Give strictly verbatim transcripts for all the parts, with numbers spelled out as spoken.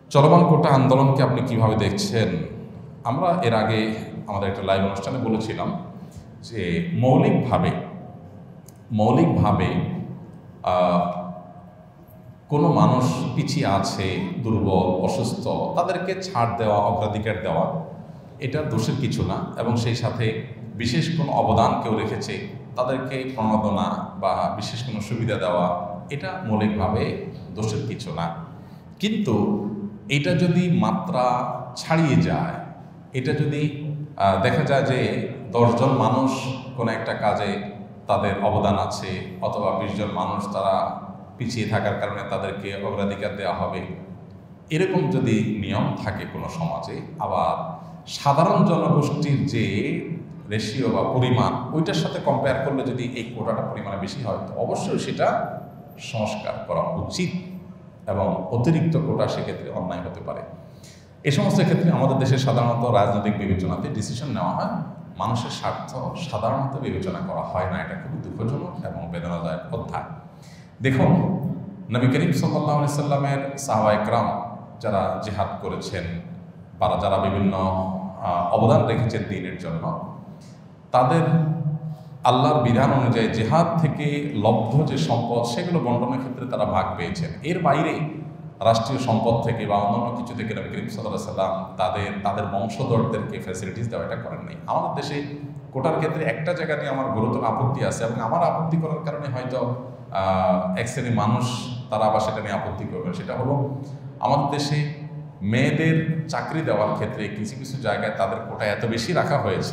চলমান কোটা আন্দোলনকে আপনি কিভাবে দেখছেন? আমরা এর আগে আমাদের একটা লাইভ অনুষ্ঠানে বলেছিলাম যে মৌলিকভাবে মৌলিকভাবে কোনো মানুষ পিছিয়ে আছে, দুর্বল, অসুস্থ, তাদেরকে ছাড় দেওয়া, অগ্রাধিকার দেওয়া এটা দোষের কিছু না। এবং সেই সাথে বিশেষ কোনো অবদান কেউ রেখেছে তাদেরকে প্রণোদনা বা বিশেষ কোনো সুবিধা দেওয়া এটা মৌলিকভাবে দোষের কিছু না। কিন্তু এটা যদি মাত্রা ছাড়িয়ে যায়, এটা যদি দেখা যায় যে দশজন মানুষ কোনো একটা কাজে তাদের অবদান আছে অথবা বিশ জন মানুষ তারা পিছিয়ে থাকার কারণে তাদেরকে অগ্রাধিকার দেওয়া হবে, এরকম যদি নিয়ম থাকে কোনো সমাজে, আবার সাধারণ জনগোষ্ঠীর যে রেশিও বা পরিমাণ ওইটার সাথে কম্পেয়ার করলে যদি এই কোটাটা পরিমাণে বেশি হয়, তো অবশ্যই সেটা সংস্কার করা উচিত এবং অতিরিক্ত কোটা সেক্ষেত্রে অন্যায় হতে পারে। এই সমস্ত ক্ষেত্রে আমাদের দেশে সাধারণত রাজনৈতিক বিবেচনাতে ডিসিশন নেওয়া হয়, মানুষের স্বার্থ সাধারণত বিবেচনা করা হয় না। এটা খুবই দুঃখজনক এবং বেদনাদায়ক অধ্যায়। দেখুন, নবী করিম সাল্লাল্লাহু আলাইহি সাল্লামের সাহাবা ইকরাম যারা জিহাদ করেছেন বা যারা বিভিন্ন অবদান রেখেছেন দ্বীনের জন্য, তাদের আল্লাহর বিধান অনুযায়ী জিহাদ থেকে লব্ধ যে সম্পদ সেগুলো বন্টনের ক্ষেত্রে তারা ভাগ পেয়েছেন। এর বাইরে রাষ্ট্রীয় সম্পদ থেকে বা অন্যান্য কিছু থেকে নবী করিম সাল্লাল্লাহু আলাইহি সাল্লাম তাদের তাদের বংশধরদেরকে ফ্যাসিলিটিস দেওয়া এটা করেন নাই। আমাদের দেশে কোটার ক্ষেত্রে একটা জায়গা নিয়ে আমার গুরুতর আপত্তি আছে এবং আমার আপত্তি করার কারণে হয়তো এক শ্রেণী মানুষ তারা আবার সেটা নিয়ে আপত্তি করবেন। সেটা হলো, আমাদের দেশে মেয়েদের চাকরি দেওয়ার ক্ষেত্রে কিছু কিছু জায়গায় তাদের কোটা এত বেশি রাখা হয়েছে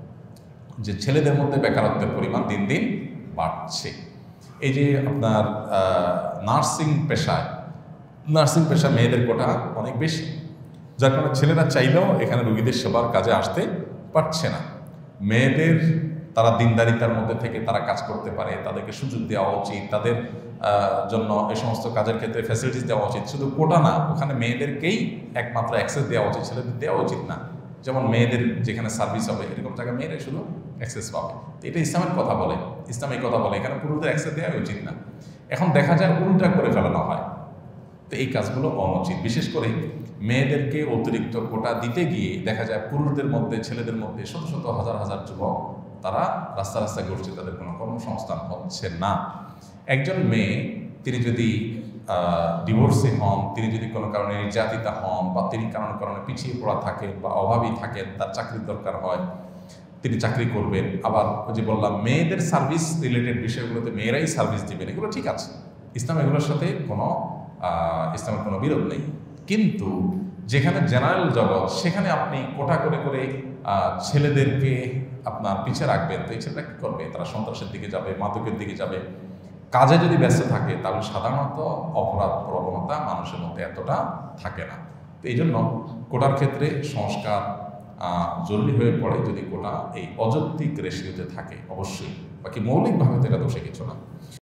যে ছেলেদের মধ্যে বেকারত্বের পরিমাণ দিন দিন বাড়ছে। এই যে আপনার নার্সিং পেশায় নার্সিং পেশা মেয়েদের কোটা অনেক বেশি, যার কারণে ছেলেরা চাইলেও এখানে রোগীদের সেবার কাজে আসতে পারছে না। মেয়েদের তারা দিনদারিতার মধ্যে থেকে তারা কাজ করতে পারে, তাদেরকে সুযোগ দেওয়া উচিত, তাদের জন্য এই সমস্ত কাজের ক্ষেত্রে ফ্যাসিলিটিস দেওয়া উচিত। শুধু কোটা না, ওখানে মেয়েদেরকেই একমাত্র অ্যাক্সেস দেওয়া উচিত, ছেলেদের দেওয়া উচিত না। যেমন মেয়েদের যেখানে সার্ভিস হবে এরকম জায়গায় মেয়েরাই শুধু অ্যাক্সেস পাবে। তো এটা ইসলামের কথা বলে, ইসলাম এই কথা বলে, এখানে পুরুষদের অ্যাক্সেস দেওয়া উচিত না। এখন দেখা যায় উল্টা করে ফেলানো হয়। তো এই কাজগুলো অনুচিত। বিশেষ করে মেয়েদেরকে অতিরিক্ত কোটা দিতে গিয়ে দেখা যায় পুরুষদের মধ্যে, ছেলেদের মধ্যে শত শত হাজার হাজার যুবক তারা রাস্তা রাস্তায় ঘুরছে, তাদের কোনো কর্মসংস্থান হচ্ছে না। একজন মেয়ে তিনি যদি ডিভোর্সে হন, তিনি যদি কোনো কারণে নির্যাতিতা হন বা তিনি কারণ কারণে পিছিয়ে পড়া থাকেন বা অভাবী থাকেন, তার চাকরির দরকার হয়, তিনি চাকরি করবেন। আবার ওই যে বললাম মেয়েদের সার্ভিস রিলেটেড বিষয়গুলোতে মেয়েরাই সার্ভিস দিবেন, এগুলো ঠিক আছে, ইসলাম এগুলোর সাথে কোনো ইসলামের কোনো বিরোধ নেই। কিন্তু যেখানে জেনারেল জগৎ সেখানে আপনি কোটা করে করে ছেলেদেরকে আপনার পিছিয়ে রাখবেন, তো এই ছেলেটা কী করবে? তারা সন্ত্রাসের দিকে যাবে, মাদকের দিকে যাবে। কাজে যদি ব্যস্ত থাকে তাহলে সাধারণত অপরাধ প্রবণতা মানুষের মধ্যে এতটা থাকে না। তো এই জন্য কোটার ক্ষেত্রে সংস্কার জরুরি হয়ে পড়ে যদি কোটা এই অযৌক্তিক রেশিওতে থাকে, অবশ্যই। বাকি মৌলিকভাবে তো এটা দোষে কিছু না।